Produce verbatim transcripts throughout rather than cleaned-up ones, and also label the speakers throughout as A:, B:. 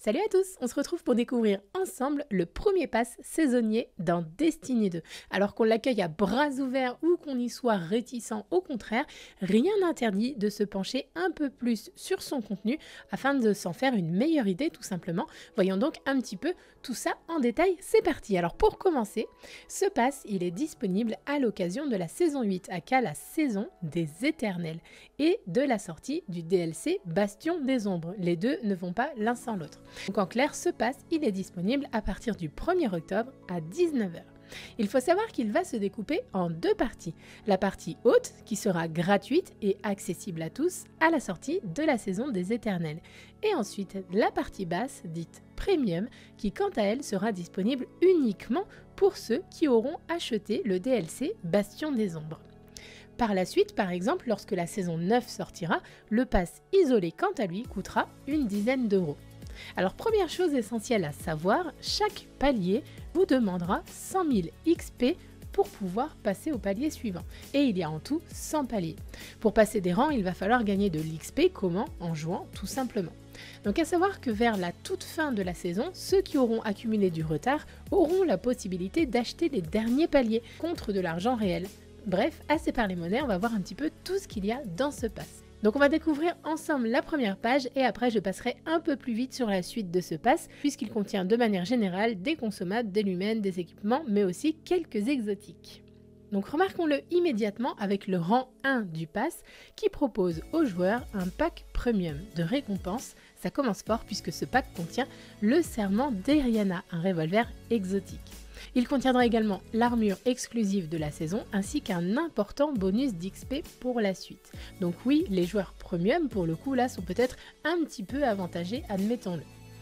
A: Salut à tous, on se retrouve pour découvrir ensemble le premier pass saisonnier dans Destiny deux. Alors qu'on l'accueille à bras ouverts ou qu'on y soit réticent, au contraire, rien n'interdit de se pencher un peu plus sur son contenu afin de s'en faire une meilleure idée tout simplement. Voyons donc un petit peu tout ça en détail, c'est parti. Alors pour commencer, ce pass il est disponible à l'occasion de la saison huit, aka la saison des éternels, et de la sortie du D L C Bastion des ombres. Les deux ne vont pas l'un sans l'autre. Donc en clair, ce pass il est disponible à partir du premier octobre à dix-neuf heures. Il faut savoir qu'il va se découper en deux parties. La partie haute qui sera gratuite et accessible à tous à la sortie de la saison des éternels. Et ensuite la partie basse dite premium qui quant à elle sera disponible uniquement pour ceux qui auront acheté le D L C Bastion des ombres. Par la suite, par exemple, lorsque la saison neuf sortira, le pass isolé quant à lui coûtera une dizaine d'euros. Alors première chose essentielle à savoir, chaque palier vous demandera cent mille X P pour pouvoir passer au palier suivant. Et il y a en tout cent paliers. Pour passer des rangs, il va falloir gagner de l'X P, comment? En jouant tout simplement. Donc à savoir que vers la toute fin de la saison, ceux qui auront accumulé du retard auront la possibilité d'acheter les derniers paliers contre de l'argent réel. Bref, assez parlé monnaie, on va voir un petit peu tout ce qu'il y a dans ce pass. Donc on va découvrir ensemble la première page et après je passerai un peu plus vite sur la suite de ce pass puisqu'il contient de manière générale des consommables, des lumens, des équipements mais aussi quelques exotiques. Donc remarquons-le immédiatement avec le rang un du pass qui propose aux joueurs un pack premium de récompenses. Ça commence fort puisque ce pack contient le serment d'Eriana, un revolver exotique. Il contiendra également l'armure exclusive de la saison ainsi qu'un important bonus d'X P pour la suite. Donc oui, les joueurs premium pour le coup là sont peut-être un petit peu avantagés, admettons-le.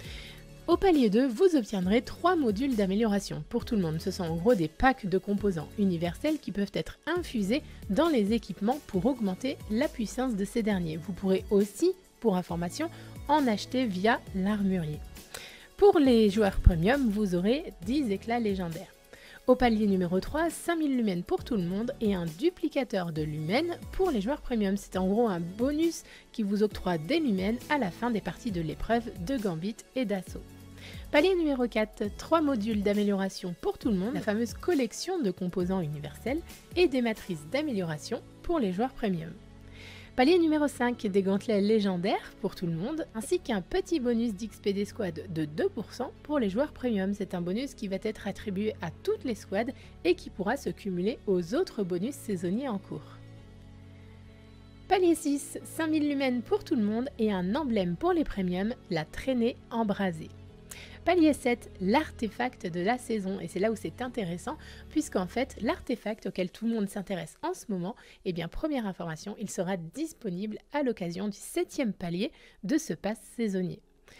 A: Au palier deux, vous obtiendrez trois modules d'amélioration pour tout le monde. Ce sont en gros des packs de composants universels qui peuvent être infusés dans les équipements pour augmenter la puissance de ces derniers. Vous pourrez aussi, pour information, en acheter via l'armurier. Pour les joueurs premium, vous aurez dix éclats légendaires. Au palier numéro trois, cinq mille lumens pour tout le monde et un duplicateur de lumens pour les joueurs premium. C'est en gros un bonus qui vous octroie des lumens à la fin des parties de l'épreuve de Gambit et d'Assaut. Palier numéro quatre, trois modules d'amélioration pour tout le monde, la fameuse collection de composants universels et des matrices d'amélioration pour les joueurs premium. Palier numéro cinq, des gantelets légendaires pour tout le monde, ainsi qu'un petit bonus d'X P des squads de deux pour cent pour les joueurs premium. C'est un bonus qui va être attribué à toutes les squads et qui pourra se cumuler aux autres bonus saisonniers en cours. Palier six, cinq mille lumens pour tout le monde et un emblème pour les premiums, la traînée embrasée. Palier sept, l'artefact de la saison, et c'est là où c'est intéressant, puisqu'en fait, l'artefact auquel tout le monde s'intéresse en ce moment, eh bien, première information, il sera disponible à l'occasion du septième palier de ce pass saisonnier.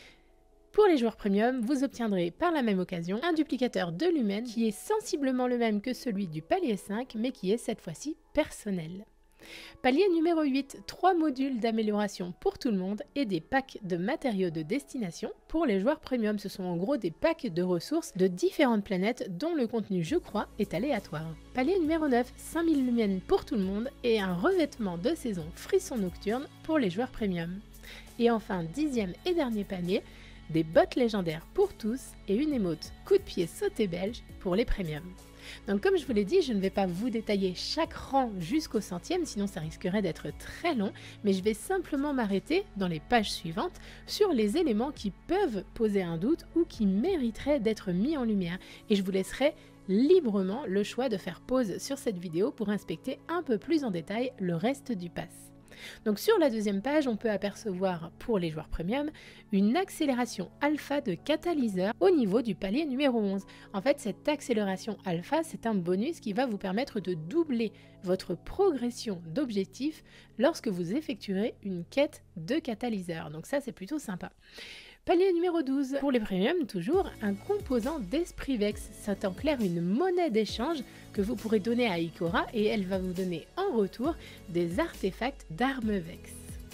A: Pour les joueurs premium, vous obtiendrez par la même occasion un duplicateur de lumens qui est sensiblement le même que celui du palier cinq, mais qui est cette fois-ci personnel. Palier numéro huit, trois modules d'amélioration pour tout le monde et des packs de matériaux de destination pour les joueurs premium. Ce sont en gros des packs de ressources de différentes planètes dont le contenu, je crois, est aléatoire. Palier numéro neuf, cinq mille lumens pour tout le monde et un revêtement de saison frisson nocturne pour les joueurs premium. Et enfin, dixième et dernier palier, des bottes légendaires pour tous et une émote coup de pied sauté belge pour les premiums. Donc comme je vous l'ai dit, je ne vais pas vous détailler chaque rang jusqu'au centième, sinon ça risquerait d'être très long, mais je vais simplement m'arrêter dans les pages suivantes sur les éléments qui peuvent poser un doute ou qui mériteraient d'être mis en lumière. Et je vous laisserai librement le choix de faire pause sur cette vidéo pour inspecter un peu plus en détail le reste du pass. Donc sur la deuxième page, on peut apercevoir pour les joueurs premium une accélération alpha de catalyseur au niveau du palier numéro onze. En fait, cette accélération alpha, c'est un bonus qui va vous permettre de doubler votre progression d'objectifs lorsque vous effectuerez une quête de catalyseur. Donc ça, c'est plutôt sympa. Palier numéro douze, pour les premiums toujours, un composant d'Esprit Vex. C'est en clair une monnaie d'échange que vous pourrez donner à Ikora et elle va vous donner en retour des artefacts d'armes Vex.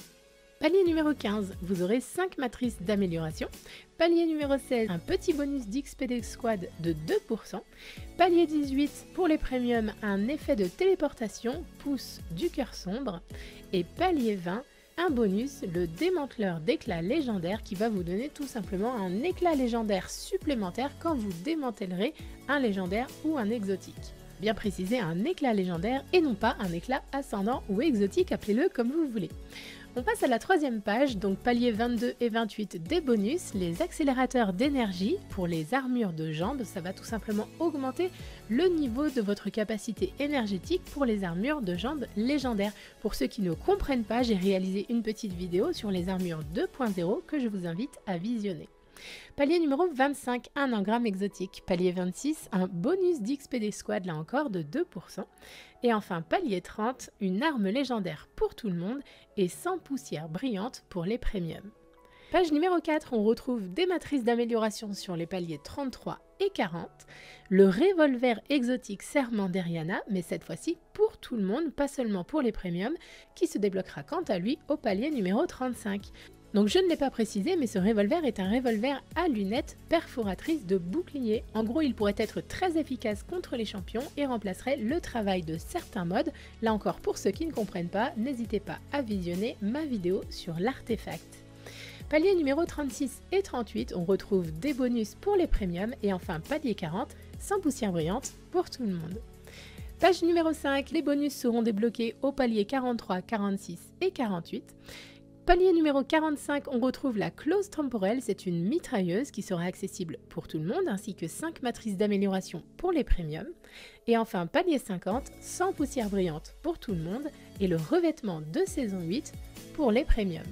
A: Palier numéro quinze, vous aurez cinq matrices d'amélioration. Palier numéro seize, un petit bonus d'X P des squads de deux pour cent. Palier dix-huit, pour les premiums, un effet de téléportation, pouce du cœur sombre. Et palier vingt, un bonus, le démanteleur d'éclat légendaire qui va vous donner tout simplement un éclat légendaire supplémentaire quand vous démantellerez un légendaire ou un exotique. Bien préciser, un éclat légendaire et non pas un éclat ascendant ou exotique, appelez-le comme vous voulez. On passe à la troisième page, donc palier vingt-deux et vingt-huit des bonus, les accélérateurs d'énergie pour les armures de jambes. Ça va tout simplement augmenter le niveau de votre capacité énergétique pour les armures de jambes légendaires. Pour ceux qui ne comprennent pas, j'ai réalisé une petite vidéo sur les armures deux point zéro que je vous invite à visionner. Palier numéro vingt-cinq, un engramme exotique. Palier vingt-six, un bonus d'X P des squads, là encore de deux pour cent. Et enfin palier trente, une arme légendaire pour tout le monde et cent poussières brillantes pour les premiums. Page numéro quatre, on retrouve des matrices d'amélioration sur les paliers trente-trois et quarante. Le revolver exotique Serment d'Eriana, mais cette fois-ci pour tout le monde, pas seulement pour les premiums, qui se débloquera quant à lui au palier numéro trente-cinq. Donc je ne l'ai pas précisé, mais ce revolver est un revolver à lunettes perforatrices de bouclier. En gros, il pourrait être très efficace contre les champions et remplacerait le travail de certains modes. Là encore, pour ceux qui ne comprennent pas, n'hésitez pas à visionner ma vidéo sur l'artefact. Palier numéro trente-six et trente-huit, on retrouve des bonus pour les premiums et enfin palier quarante, cent poussières brillantes pour tout le monde. Page numéro cinq, les bonus seront débloqués au palier quarante-trois, quarante-six et quarante-huit. Palier numéro quarante-cinq, on retrouve la clause temporelle, c'est une mitrailleuse qui sera accessible pour tout le monde, ainsi que cinq matrices d'amélioration pour les premiums. Et enfin, palier cinquante, cent poussières brillantes pour tout le monde et le revêtement de saison huit pour les premiums.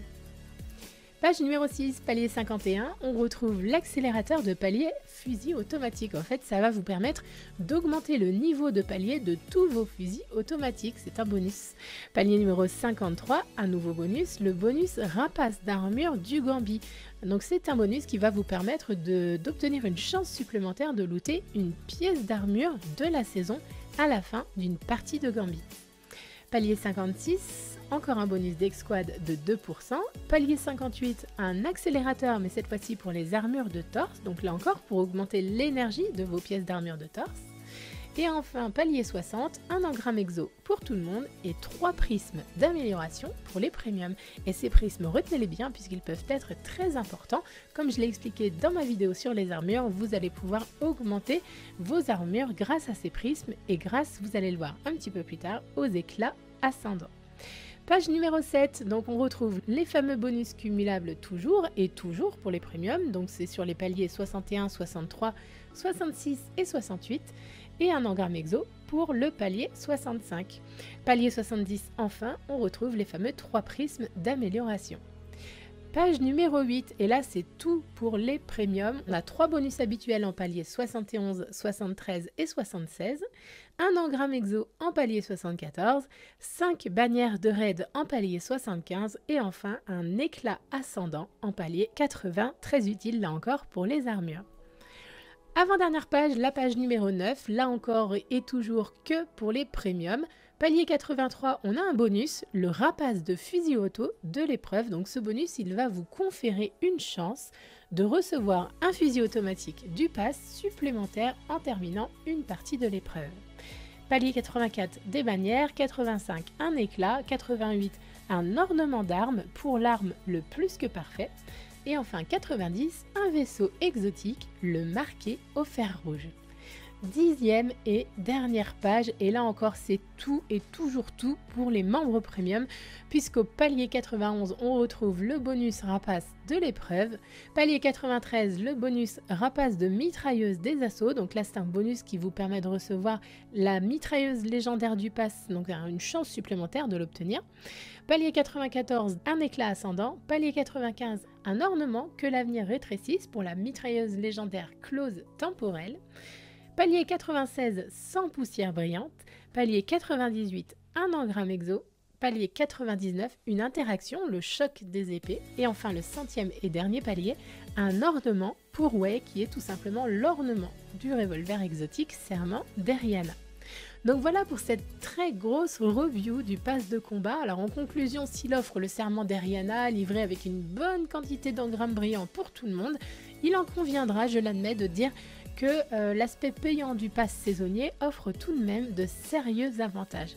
A: Page numéro six, palier cinquante et un, on retrouve l'accélérateur de palier fusil automatique. En fait, ça va vous permettre d'augmenter le niveau de palier de tous vos fusils automatiques, c'est un bonus. Palier numéro cinquante-trois, un nouveau bonus, le bonus rapace d'armure du Gambit. Donc c'est un bonus qui va vous permettre d'obtenir une chance supplémentaire de looter une pièce d'armure de la saison à la fin d'une partie de Gambit. Palier cinquante-six, encore un bonus d'X-Squad de deux pour cent. Palier cinquante-huit, un accélérateur, mais cette fois-ci pour les armures de torse. Donc là encore, pour augmenter l'énergie de vos pièces d'armure de torse. Et enfin, palier soixante, un engramme exo pour tout le monde et trois prismes d'amélioration pour les premiums. Et ces prismes, retenez-les bien puisqu'ils peuvent être très importants. Comme je l'ai expliqué dans ma vidéo sur les armures, vous allez pouvoir augmenter vos armures grâce à ces prismes et grâce, vous allez le voir un petit peu plus tard, aux éclats ascendants. Page numéro sept, donc on retrouve les fameux bonus cumulables toujours et toujours pour les premiums, donc c'est sur les paliers soixante et un, soixante-trois, soixante-six et soixante-huit, et un engramme exo pour le palier soixante-cinq. Palier soixante-dix, enfin, on retrouve les fameux trois prismes d'amélioration. Page numéro huit, et là c'est tout pour les premiums. On a trois bonus habituels en palier soixante et onze, soixante-treize et soixante-seize, un engramme exo en palier soixante-quatorze, cinq bannières de raid en palier soixante-quinze et enfin un éclat ascendant en palier quatre-vingts, très utile là encore pour les armures. Avant-dernière page, la page numéro neuf, là encore et toujours que pour les premiums. Palier quatre-vingt-trois, on a un bonus, le rapace de fusil auto de l'épreuve. Donc ce bonus, il va vous conférer une chance de recevoir un fusil automatique du pass supplémentaire en terminant une partie de l'épreuve. Palier quatre-vingt-quatre, des bannières, quatre-vingt-cinq, un éclat, quatre-vingt-huit, un ornement d'armes pour l'arme le plus que parfait. Et enfin quatre-vingt-dix, un vaisseau exotique, le marqué au fer rouge. Dixième et dernière page, et là encore c'est tout et toujours tout pour les membres premium, puisqu'au palier quatre-vingt-onze on retrouve le bonus rapace de l'épreuve, palier quatre-vingt-treize le bonus rapace de mitrailleuse des assauts, donc là c'est un bonus qui vous permet de recevoir la mitrailleuse légendaire du pass, donc une chance supplémentaire de l'obtenir, palier quatre-vingt-quatorze un éclat ascendant, palier quatre-vingt-quinze un ornement que l'avenir rétrécisse pour la mitrailleuse légendaire close temporelle, palier quatre-vingt-seize, cent poussières brillantes. Palier quatre-vingt-dix-huit, un engramme exo. Palier quatre-vingt-dix-neuf, une interaction, le choc des épées. Et enfin le centième et dernier palier, un ornement pour Wei, qui est tout simplement l'ornement du revolver exotique Serment d'Eriana. Donc voilà pour cette très grosse review du pass de combat. Alors en conclusion, s'il offre le Serment d'Eriana, livré avec une bonne quantité d'engrammes brillants pour tout le monde, il en conviendra, je l'admets, de dire que euh, l'aspect payant du pass saisonnier offre tout de même de sérieux avantages.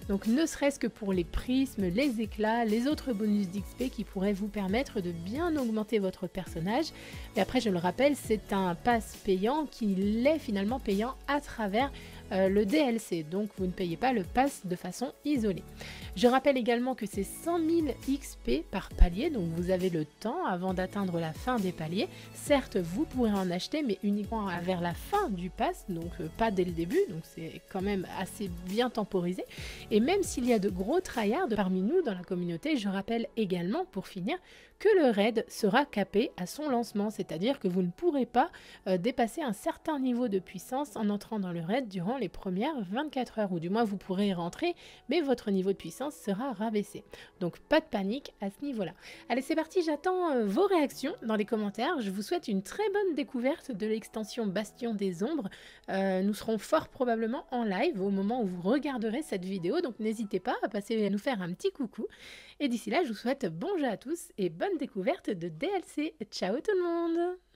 A: Donc ne serait-ce que pour les prismes, les éclats, les autres bonus d'X P qui pourraient vous permettre de bien augmenter votre personnage. Mais après, je le rappelle, c'est un pass payant qui l'est finalement payant à travers euh, le D L C. Donc vous ne payez pas le pass de façon isolée. Je rappelle également que c'est cent mille X P par palier, donc vous avez le temps avant d'atteindre la fin des paliers. Certes, vous pourrez en acheter, mais uniquement vers la fin du pass, donc euh, pas dès le début, donc c'est quand même assez bien temporisé. Et même s'il y a de gros tryhards parmi nous dans la communauté, je rappelle également, pour finir, que le raid sera capé à son lancement, c'est-à-dire que vous ne pourrez pas euh, dépasser un certain niveau de puissance en entrant dans le raid durant les premières vingt-quatre heures, ou du moins vous pourrez y rentrer, mais votre niveau de puissance sera rabaissé. Donc pas de panique à ce niveau-là. Allez, c'est parti, j'attends euh, vos réactions dans les commentaires. Je vous souhaite une très bonne découverte de l'extension Bastion des Ombres. Euh, nous serons fort probablement en live au moment où vous regarderez cette vidéo, donc n'hésitez pas à passer à nous faire un petit coucou. Et d'ici là, je vous souhaite bon jeu à tous et bonne découverte de D L C. Ciao tout le monde!